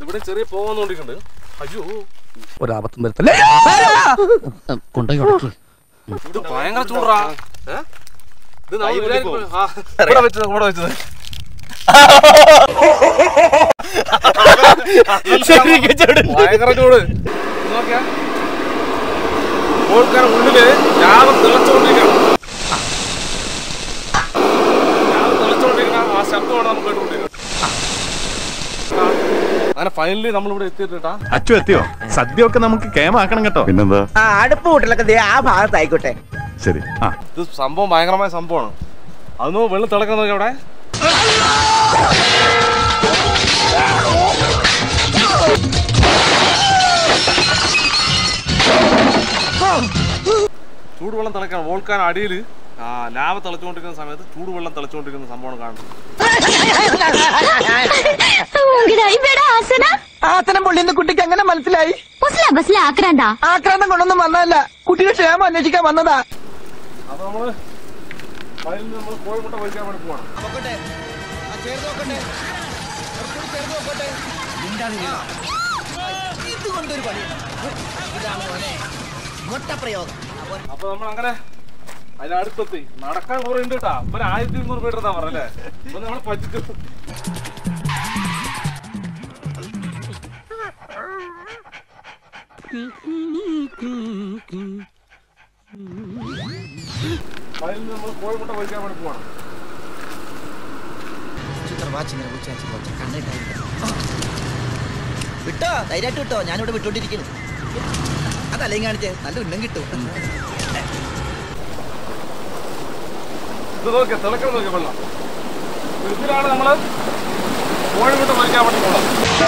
ഇവിടെ ചെറിയ പോകാന്നോണ്ടിട്ടുണ്ട്. അയ്യോ ഒരാപത്തും വരുത്തല്ലേ. കൊണ്ടുപോയി ഉടക്കി. ഇത് ഭയങ്കര ചൂടാ. ഇവിടെ വെച്ചത് ഭയങ്കര ചൂട്. നോക്കിയാ ഓൾക്കാരൻ ഉള്ളില് ലാഭം തിളച്ചുകൊണ്ടിരിക്കണം. ആ ശബ്ദമാണ് നമുക്ക് കേട്ടുകൊണ്ടിരിക്കുന്നത്. അങ്ങനെ ഫൈനലി നമ്മളിവിടെ എത്തിയിട്ടാ. അച്ചു എത്തിയോ? സദ്യ ഒക്കെ നമുക്ക് കേമാക്കണം കേട്ടോ. പിന്നെന്താ? അടുപ്പ് കൂട്ടലൊക്കെ ആ ഭാഗത്തായിക്കോട്ടെ. ശരി. ഇത് സംഭവം ഭയങ്കരമായ സംഭവമാണ്. അതൊന്ന് വെള്ളം തിളക്കാൻ നോക്കി അവിടെ. ചൂടുവെള്ളം തിളക്കാൻ വോൾക്കാൻ അടിയിൽ ലാവ തിളച്ചുകൊണ്ടിരിക്കുന്ന സമയത്ത് ചൂടുവെള്ളം തിളച്ചുകൊണ്ടിരിക്കുന്ന സംഭവം കാണുന്നത്. ആസനം പൊള്ളിന്ന് കുട്ടിക്ക് അങ്ങനെ മനസ്സിലായി. ആക്രാന്തം കൊണ്ടൊന്നും വന്നതല്ല, കുട്ടിയുടെ ക്ഷേമം അന്വേഷിക്കാൻ വന്നതാ. അപ്പൊ നമ്മള് കോഴിമുട്ട പൊരിക്കാൻ വേണ്ടി പോവാണ്. അപ്പൊ നമ്മൾ അങ്ങനെ അതിനടുത്തെത്തി. നടക്കാൻ കുറെ ഉണ്ട് കേട്ടാ. ഇപ്പൊ 1200 മീറ്റർ എന്നാ പറഞ്ഞല്ലേ. ഇപ്പൊ നമ്മള് പറ്റിച്ചു. നമ്മൾ കോഴിമുട്ട പൊരിക്കാൻ വേണ്ടി പോവാണ്. വിട്ടോ, ധൈര്യമായിട്ട് വിട്ടോ. ഞാനിവിടെ വിട്ടോണ്ടിരിക്കുന്നു. അതല്ലെങ്കിൽ കാണിച്ചേ, നല്ല ഉന്നം കിട്ടും. ഇത് നോക്കിയ തിളക്കം നോക്കിയ വെള്ളം. ഇതിലാണ് നമ്മള് കോഴിമുട്ട പൊരിക്കാൻ വേണ്ടി പോകണം.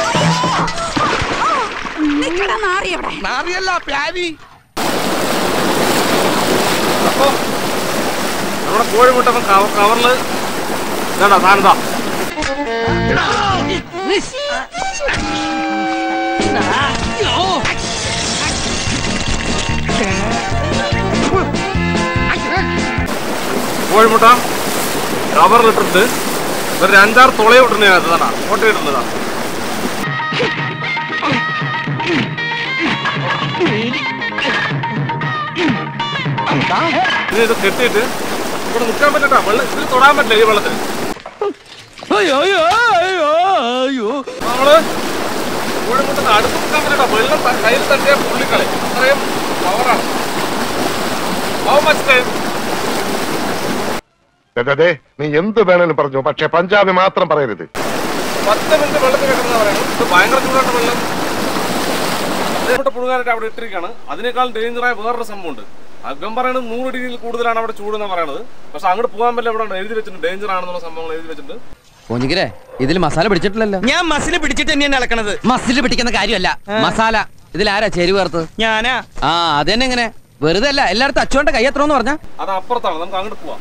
അപ്പൊ നമ്മുടെ കോഴിമുട്ട കവറില് ഇതാ സാധനം. കോഴിമുട്ട കവറിലിട്ടിട്ട് ഒരു 5-6 തുളയെ ഇട്ടുന്നതാണ് ഓട്ടയിടുന്നതാണ്. ഇത് കെട്ടിയിട്ട് ഇവിടെ നിൽക്കാൻ പറ്റട്ടാ. വെള്ളം ഇതിൽ തൊടാൻ പറ്റില്ല. ഈ വെള്ളത്തിൽ നമ്മള് കോഴിമുട്ട അടുത്ത് നിൽക്കാൻ പറ്റട്ടാ. വെള്ളം കയ്യിൽ തട്ടിയ പുള്ളിക്കളി. അത്രയും പവറാണ്. നീ എന്ത് വേണേലും പറഞ്ഞു, പക്ഷെ പഞ്ചാബി മാത്രം പറയരുത്. 10 മിനിറ്റ് വെള്ളത്തിൽ കിടക്കുന്ന പറയുന്നത്. ഇത് ഭയങ്കര ചൂടായിട്ട് വെള്ളം പുഴുകാനായിട്ട് അവിടെ ഇട്ടിരിക്കുകയാണ്. അതിനേക്കാൾ ഡേഞ്ചറായ വേറൊരു സംഭവമുണ്ട്. അകം പറയുന്നത് 100 ഡിഗ്രിയിൽ കൂടുതലാണ് അവിടെ ചൂടെന്ന് പറയുന്നത്. പക്ഷെ അങ്ങോട്ട് പോകാൻ പറ്റില്ല. ഇവിടെ എഴുതി വെച്ചിട്ടുണ്ട് ഡേഞ്ചർ ആണെന്നുള്ള സംഭവങ്ങൾ എഴുതി വെച്ചിട്ടുണ്ട്. കോഞ്ഞിക്കരെ ഇതിൽ മസാല പിടിച്ചിട്ടില്ലല്ലോ. ഞാൻ മസിൽ പിടിച്ചിട്ട് തന്നെയാണ് ഇളക്കണത്. മസിൽ പിടിക്കുന്ന കാര്യമല്ല, മസാല. ഇതിലാരാ ചേരി വേർത്ത്? ഞാനാ. അത് തന്നെ. എങ്ങനെ വെറുതെ അല്ല, എല്ലായിടത്തും അച്ചുകൊണ്ട് കൈ എത്രയെന്ന് പറഞ്ഞാ അത് അപ്പുറത്താണ്. നമുക്ക് അങ്ങോട്ട് പോവാം.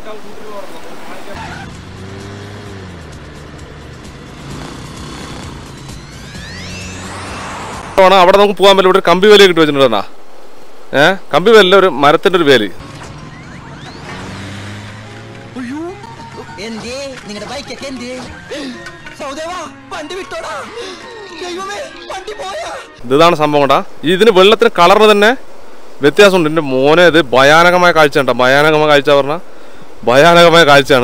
അവിടെ നമുക്ക് പോകാൻ പറ്റില്ല. ഇവിടെ കമ്പി വേലി കിട്ടി വെച്ചിട്ടുണ്ടാ. കമ്പി വേലല്ല, ഒരു മരത്തിന്റെ ഒരു വേലി. ഇതാണ് സംഭവം കേട്ടാ. ഇതിന് വെള്ളത്തിന് കളറിന് തന്നെ വ്യത്യാസമുണ്ട്. എന്റെ മോനെ ഇത് ഭയാനകമായ കാഴ്ച കേട്ടോ. ഭയാനകമായ കാഴ്ച പറഞ്ഞാൽ ഭയാനകമായ കാഴ്ചയാണ്.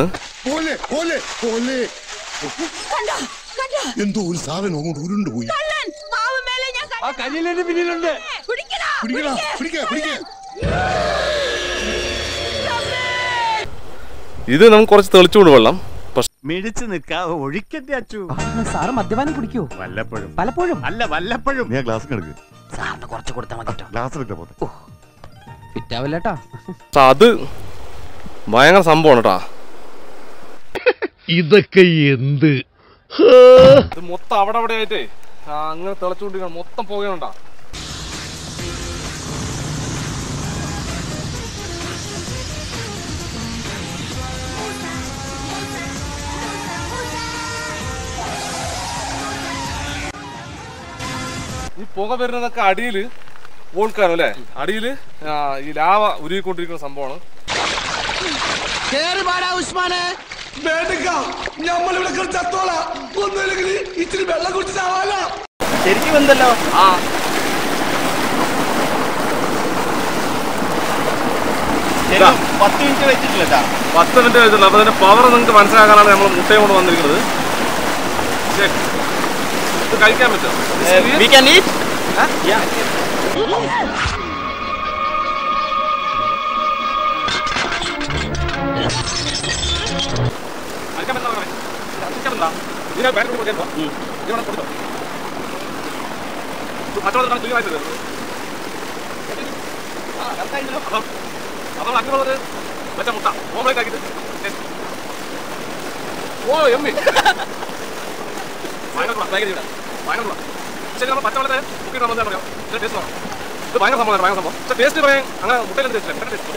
എന്തോ ഒരു സാധനം അങ്ങോട്ട് ഉരുണ്ടുപോയി. ഇത് നമുക്ക് കുറച്ച് തെളിച്ചുകൊണ്ട് വെള്ളം. മിഴിച്ചു നിൽക്കാതെ ഒഴിക്കട്ടെ അച്ചു. സാറ് മദ്യപാനം കുടിക്കോ? വല്ലപ്പോഴും. പലപ്പോഴും അല്ല, വല്ലപ്പോഴും. നീ ഗ്ലാസ് എടുക്ക്. സാറിന് കുറച്ച് കൊടുത്താൽ മതി. ഗ്ലാസ് എടുക്കാൻ പോട്ടെ. ഫിറ്റാവില്ലേട്ടാ. അത് ഭയങ്കര സംഭവമാണ് കേട്ടാ. ഇതൊക്കെ എന്ത്? ഇത് മൊത്തം അവിടെ അവിടെ ആയിട്ടേ അങ്ങനെ തിളച്ചുകൊണ്ടിരിക്കണം. മൊത്തം പോകുന്നുണ്ടാ. ഈ പുക വരുന്നതൊക്കെ അടിയിൽ വോൾക്കാനോ അല്ലേ? അടിയിൽ ഈ ലാവ ഉരുകിക്കൊണ്ടിരിക്കുന്ന സംഭവമാണ്. നമ്മളിവിടെ ചത്തോളാം. ഒന്നുമില്ലെങ്കിൽ ഇച്ചിരി വെള്ളം കുടിച്ചാവാല. ശരിക്കും എന്തല്ലോ ആ 10 മിനിറ്റ് വെച്ചിട്ടില്ല 10 മിനിറ്റ് വെച്ചിട്ടില്ല. അപ്പൊ അതിന്റെ പവർ നിങ്ങൾക്ക് മനസ്സിലാക്കാനാണ് നമ്മൾ മുട്ടയും കൊണ്ട് വന്നിരിക്കുന്നത്. ശരി, ഇത് കഴിക്കാൻ പറ്റുമോ? We can eat? Yeah. കഴിക്കാൻ പറ്റുന്ന കഴിക്കാൻ ഇതിനെ ബാറ്ററി കൊടുക്കാൻ ഇവിടെ കൊടുത്തോ. മറ്റുള്ള ക്ലിയറായിട്ട് അപ്പം അങ്ങനെയുള്ളത് മറ്റേ മുട്ട ഓംലേറ്റ് ആക്കിയിട്ട് ഓ എമ്മി ഭയങ്കര ശരി. നമ്മൾ പച്ചവെള്ളത്തെ മുക്കിയിട്ട് നമ്മൾ പറയാം ഇതിന്റെ ടേസ്റ്റ് പറയാം. ഇത് ഭയങ്കര സംഭവമാണ്, ഭയങ്കര സംഭവം. പക്ഷേ ടേസ്റ്റ് പറയാൻ അങ്ങനെ മുട്ടയിൽ ടേസ്റ്റ്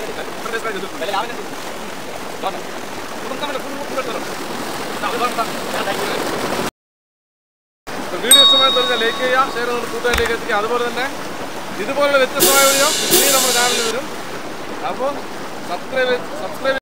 വീഡിയോ ഇഷ്ടമായി തോന്നിയാൽ ലൈക്ക് ചെയ്യുക, ഷെയർ ചെയ്ത് കൂട്ടുകാരിലേക്ക് എത്തിക്കുക. അതുപോലെ തന്നെ ഇതുപോലുള്ള വ്യത്യസ്തമായ വീഡിയോ ഇനി നമ്മുടെ ചാനലിൽ വരും. അപ്പോൾ സബ്സ്ക്രൈബ്